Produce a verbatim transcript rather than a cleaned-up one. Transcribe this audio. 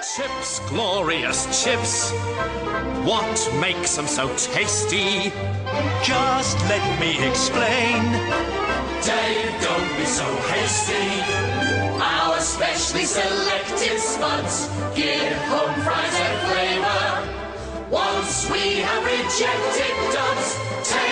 Chips, glorious chips. What makes them so tasty? Just let me explain. Dave, don't be so hasty. Our specially selected spuds give home fries and flavour. Once we have rejected dubs,